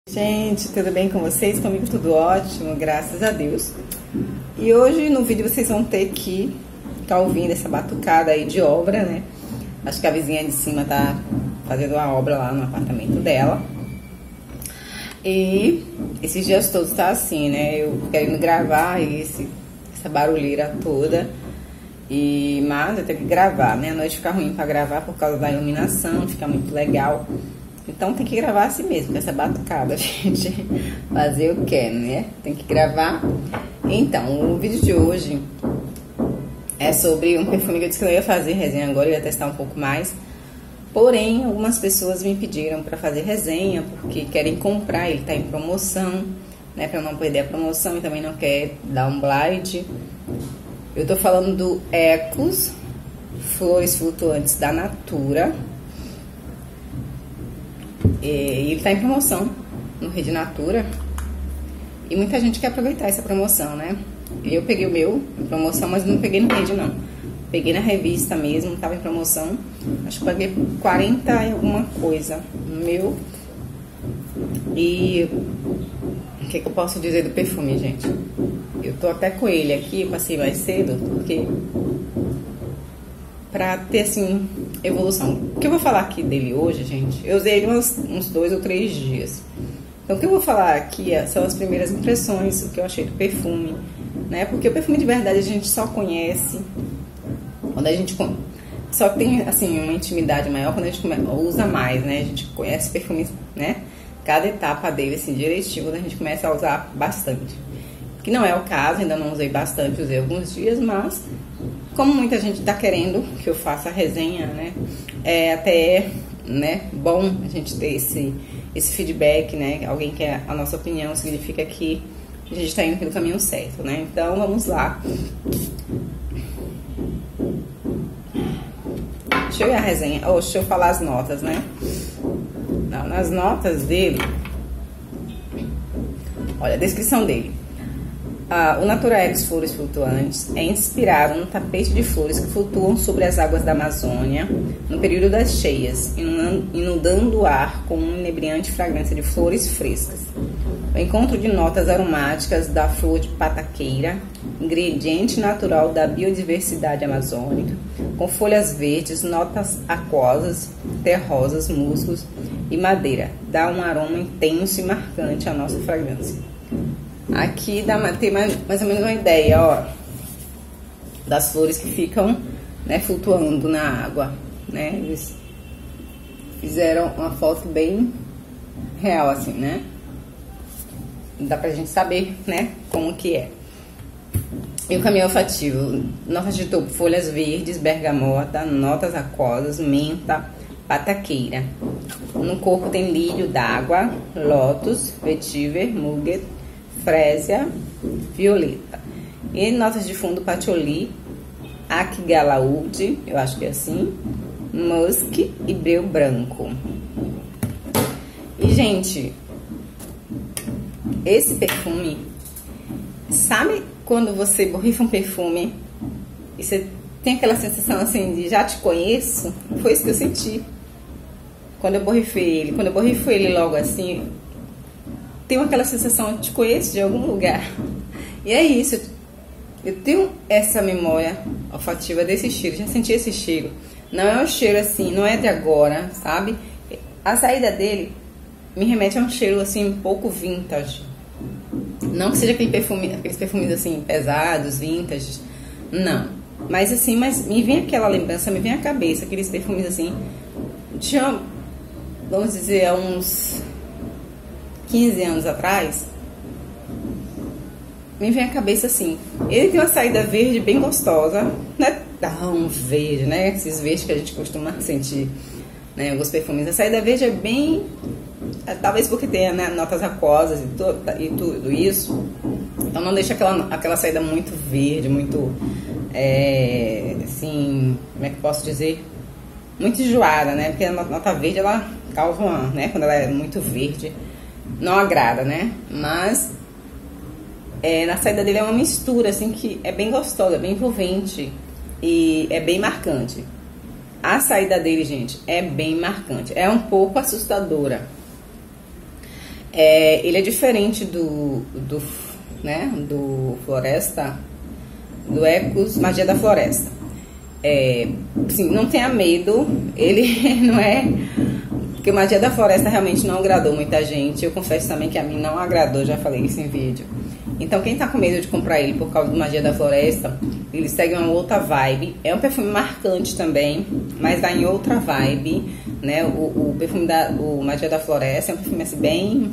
Gente, tudo bem com vocês? Comigo tudo ótimo, graças a Deus. E hoje no vídeo vocês vão ter que ficar ouvindo essa batucada aí de obra, né? Acho que a vizinha de cima tá fazendo uma obra lá no apartamento dela. E esses dias todos tá assim, né? Eu querendo gravar essa barulheira toda. Mas eu tenho que gravar, né? A noite fica ruim pra gravar por causa da iluminação, fica muito legal. Então tem que gravar assim mesmo, com essa batucada, gente. Fazer o que, né? Tem que gravar. Então, o vídeo de hoje é sobre um perfume que eu disse que eu ia fazer resenha agora, eu ia testar um pouco mais. Porém, algumas pessoas me pediram para fazer resenha, porque querem comprar, ele tá em promoção, né? Pra não perder a promoção e também não quer dar um blind. Eu tô falando do Ecos Flores Flutuantes da Natura. E ele tá em promoção no Rede Natura. E muita gente quer aproveitar essa promoção, né? Eu peguei o meu em promoção, mas não peguei no Rede, não. Peguei na revista mesmo, tava em promoção. Acho que paguei 40 e alguma coisa no meu. E o que eu posso dizer do perfume, gente? Eu tô até com ele aqui, passei mais cedo, porque pra ter, assim, evolução. O que eu vou falar aqui dele hoje, gente, eu usei ele uns 2 ou 3 dias. Então, o que eu vou falar aqui são as primeiras impressões, o que eu achei do perfume, né? Porque o perfume de verdade a gente só conhece quando a gente só tem, assim, uma intimidade maior quando a gente usa mais, né? A gente conhece perfumes, né? Cada etapa dele, assim, direitinho, quando a gente começa a usar bastante. Que não é o caso, ainda não usei bastante, usei alguns dias, mas como muita gente tá querendo que eu faça a resenha, né? É até, né, bom a gente ter esse feedback, né? Alguém quer a nossa opinião, significa que a gente tá indo pelo caminho certo, né? Então, vamos lá. Deixa eu ir a resenha, deixa eu falar as notas, né? Não, nas notas dele, olha a descrição dele. O Natura Ecos Flores Flutuantes é inspirado no tapete de flores que flutuam sobre as águas da Amazônia no período das cheias, inundando o ar com uma inebriante fragrância de flores frescas. O encontro de notas aromáticas da flor de pataqueira, ingrediente natural da biodiversidade amazônica, com folhas verdes, notas aquosas, terrosas, musgos e madeira, dá um aroma intenso e marcante à nossa fragrância. Aqui tem mais ou menos uma ideia, ó, das flores que ficam, né, flutuando na água, né? Eles fizeram uma foto bem real, assim, né? Dá pra gente saber, né, como que é. E o caminho olfativo, notas de topo, folhas verdes, bergamota, notas aquosas, menta, pataqueira. No corpo tem lírio d'água, lótus, vetiver, muguet, frésia, violeta. E notas de fundo, patchouli, aquigalaúde, eu acho que é assim, musk e breu branco. E, gente, esse perfume, sabe quando você borrifa um perfume e você tem aquela sensação assim de já te conheço? Foi isso que eu senti quando eu borrifei ele. Quando eu borrifo ele logo assim, tenho aquela sensação, eu te conheço de algum lugar. E é isso, eu tenho essa memória olfativa desse cheiro, já senti esse cheiro. Não é um cheiro assim, não é de agora, sabe? A saída dele me remete a um cheiro assim, um pouco vintage. Não que seja aqueles perfumes assim, pesados, vintage, não. Mas assim, me vem aquela lembrança, me vem à cabeça, aqueles perfumes assim, tinha, vamos dizer, há uns 15 anos atrás, me vem à cabeça assim. Ele tem uma saída verde bem gostosa, não é tão verde, né? Esses verdes que a gente costuma sentir, né? Alguns perfumes. A saída verde é bem, talvez porque tenha, né, notas aquosas e tudo isso, então não deixa aquela saída muito verde, muito, assim, como é que eu posso dizer? Muito enjoada, né? Porque a nota verde, ela causa uma, né? Quando ela é muito verde, não agrada, né? Mas na saída dele é uma mistura, assim, que é bem gostosa, bem envolvente e é bem marcante. A saída dele, gente, é bem marcante. É um pouco assustadora. Ele é diferente do Floresta, do Ecos Magia da Floresta. Assim, não tenha medo, ele não é... Porque o Magia da Floresta realmente não agradou muita gente. Eu confesso também que a mim não agradou, já falei isso em vídeo. Então quem tá com medo de comprar ele por causa do Magia da Floresta, ele segue uma outra vibe. É um perfume marcante também, mas dá em outra vibe, né? O perfume o Magia da Floresta é um perfume assim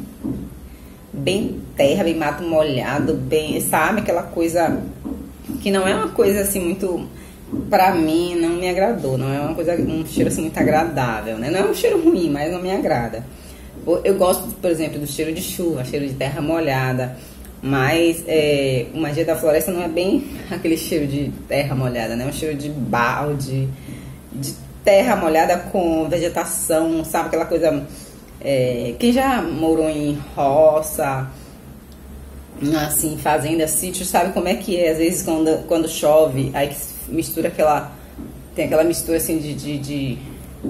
bem terra, bem mato molhado, bem, sabe? Aquela coisa que não é uma coisa assim muito... Pra mim não me agradou, não é um cheiro assim muito agradável, né? Não é um cheiro ruim, mas não me agrada. Eu gosto, por exemplo, do cheiro de chuva, cheiro de terra molhada, mas o Magia da Floresta não é bem aquele cheiro de terra molhada, né? É um cheiro de balde, de terra molhada com vegetação, sabe? Aquela coisa... quem já morou em roça, assim, fazenda, sítio, sabe como é que é? Às vezes quando chove, aí mistura tem aquela mistura assim de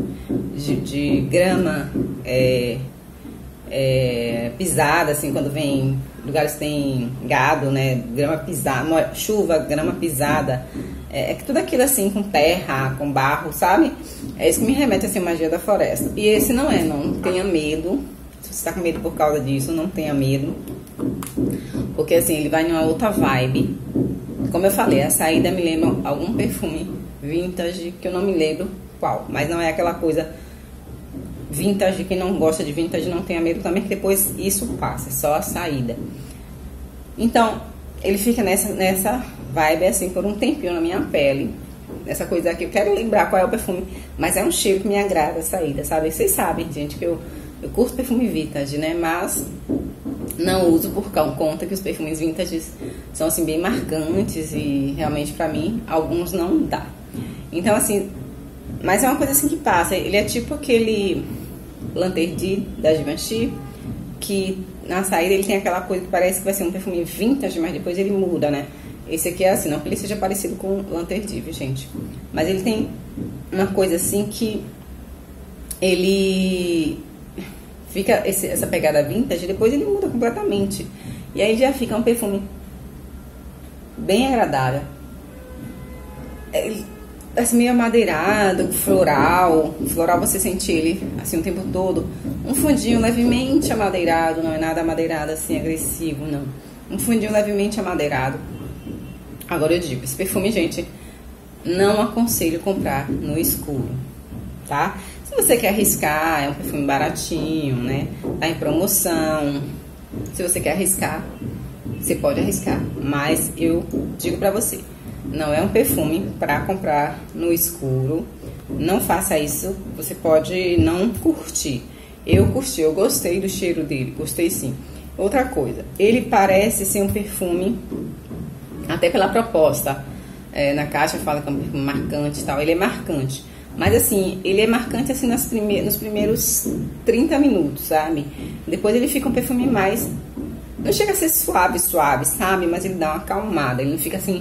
grama pisada, assim, quando vem lugares que tem gado, né, grama pisada, chuva, grama pisada, que tudo aquilo assim com terra, com barro, sabe? É isso que me remete assim, Magia da Floresta. E esse não tenha medo. Se você tá com medo por causa disso, não tenha medo, porque assim, ele vai numa outra vibe. Como eu falei, a saída me lembra algum perfume vintage, que eu não me lembro qual, mas não é aquela coisa vintage. Quem não gosta de vintage não tenha medo também, que depois isso passa, é só a saída. Então, ele fica nessa vibe assim por um tempinho na minha pele. Essa coisa aqui, eu quero lembrar qual é o perfume, mas é um cheiro que me agrada a saída, sabe? Vocês sabem, gente, que eu curto perfume vintage, né? Mas não uso por conta que os perfumes vintage são assim bem marcantes e realmente pra mim alguns não dá. Então assim, mas é uma coisa assim que passa. Ele é tipo aquele Lanterdi da Givenchy, que na saída ele tem aquela coisa que parece que vai ser um perfume vintage, mas depois ele muda, né? Esse aqui é assim, não que ele seja parecido com o Lanterdi, gente, mas ele tem uma coisa assim que ele fica essa pegada vintage, depois ele muda completamente. E aí já fica um perfume bem agradável. Assim, meio amadeirado, floral. Floral você sente ele assim o tempo todo. Um fundinho levemente amadeirado, não é nada amadeirado assim, agressivo, não. Um fundinho levemente amadeirado. Agora eu digo, esse perfume, gente, não aconselho comprar no escuro, tá? Se você quer arriscar, é um perfume baratinho, né? Tá em promoção. Se você quer arriscar, você pode arriscar. Mas eu digo pra você, não é um perfume pra comprar no escuro. Não faça isso, você pode não curtir. Eu curti, eu gostei do cheiro dele, gostei sim. Outra coisa, ele parece ser um perfume, até pela proposta, na caixa fala que é um perfume marcante e tal, ele é marcante. Mas assim, ele é marcante assim nos primeiros 30 minutos, sabe? Depois ele fica um perfume mais... Não chega a ser suave, sabe? Mas ele dá uma acalmada, ele não fica assim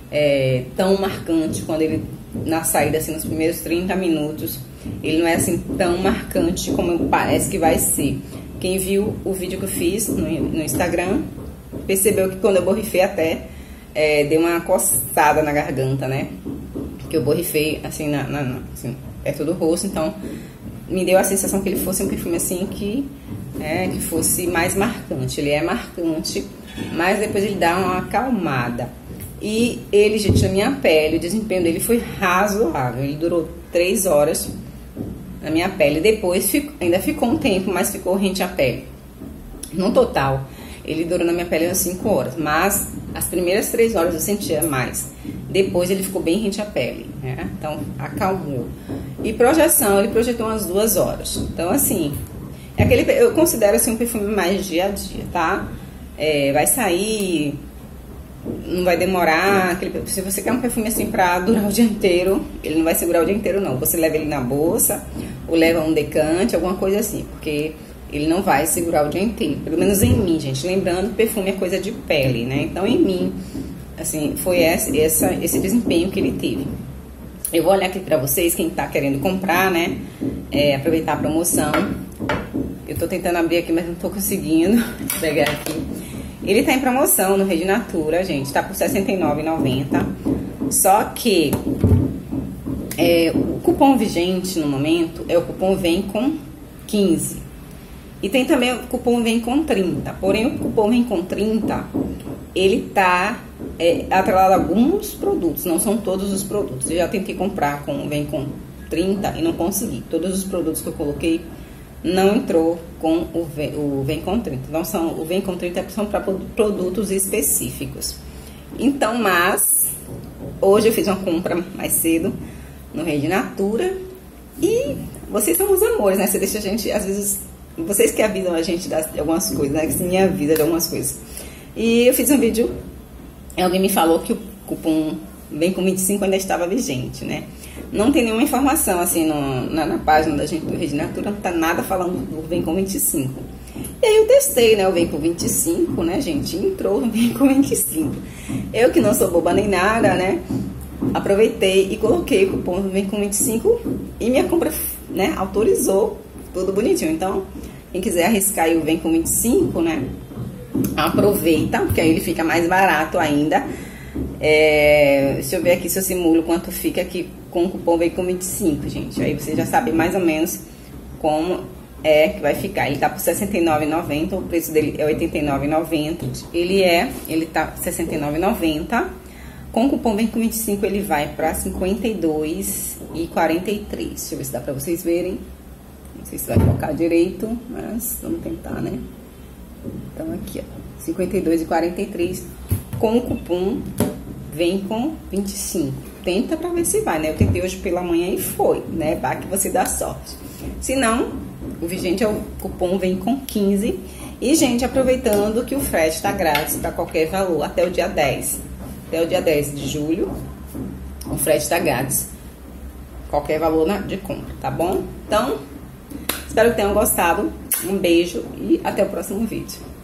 tão marcante quando ele... Na saída, assim, nos primeiros 30 minutos, ele não é assim tão marcante como parece que vai ser. Quem viu o vídeo que eu fiz no Instagram, percebeu que quando eu borrifei até, deu uma coçada na garganta, né? Que eu borrifei, assim, assim, perto do rosto, então me deu a sensação que ele fosse um perfume, assim, que fosse mais marcante. Ele é marcante, mas depois ele dá uma acalmada. E ele, gente, na minha pele, o desempenho dele foi razoável. Ele durou 3 horas na minha pele. Depois ainda ficou um tempo, mas ficou rente à pele. No total, ele durou na minha pele umas 5 horas. Mas as primeiras 3 horas eu sentia mais. Depois ele ficou bem rente à pele, né? Então acalmou. E projeção, ele projetou umas 2 horas. Então assim, eu considero assim um perfume mais dia a dia, tá? Vai sair... Não vai demorar. Se você quer um perfume assim pra durar o dia inteiro, ele não vai segurar o dia inteiro, não. Você leva ele na bolsa, ou leva um decante, alguma coisa assim, porque ele não vai segurar o dia inteiro. Pelo menos em mim, gente. Lembrando, perfume é coisa de pele, né? Então, em mim, assim, foi esse desempenho que ele teve. Eu vou olhar aqui pra vocês, quem tá querendo comprar, né? Aproveitar a promoção. Eu tô tentando abrir aqui, mas não tô conseguindo pegar aqui. Ele tá em promoção no Rede Natura, gente. Tá por R$ 69,90. Só que o cupom vigente no momento é o cupom Vem com 15. E tem também o cupom Vem com 30. Porém, o cupom Vem com 30, ele tá atrelado a alguns produtos. Não são todos os produtos. Eu já tentei comprar com o Vem com 30 e não consegui. Todos os produtos que eu coloquei não entrou com o Vem com 30. Então, o Vem com 30 são para produtos específicos. Então, mas hoje eu fiz uma compra mais cedo no Rede Natura e vocês são os amores, né? Você deixa a gente, às vezes, vocês que avisam a gente de algumas coisas, né? Que se me avisa de algumas coisas. E eu fiz um vídeo e alguém me falou que o cupom Vem com 25 ainda estava vigente, né? Não tem nenhuma informação assim na página da gente do Rede Natura, não tá nada falando do Vem com 25. E aí eu testei, né? O Vem com 25, né, gente? Entrou no Vem com 25. Eu que não sou boba nem nada, né? Aproveitei e coloquei o cupom Vem com 25 e minha compra, né, autorizou, tudo bonitinho. Então, quem quiser arriscar aí o Vem com 25, né? Aproveita, porque aí ele fica mais barato ainda. Deixa eu ver aqui se eu simulo quanto fica aqui com o cupom Vem com 25, gente. Aí você já sabe mais ou menos como que vai ficar. Ele tá por R$ 69,90, o preço dele é R$ 89,90. Ele tá R$ 69,90. Com o cupom Vem com 25 ele vai para R$ 52,43. Deixa eu ver se dá para vocês verem. Não sei se vai focar direito, mas vamos tentar, né? Então aqui, ó, R$ 52,43 com o cupom Vem com 25. Tenta pra ver se vai, né? Eu tentei hoje pela manhã e foi, né? Vai que você dá sorte. Se não, o vigente é o cupom Vem com 15. E, gente, aproveitando que o frete tá grátis para qualquer valor até o dia 10. Até o dia 10 de julho, o frete tá grátis. Qualquer valor de compra, tá bom? Então, espero que tenham gostado. Um beijo e até o próximo vídeo.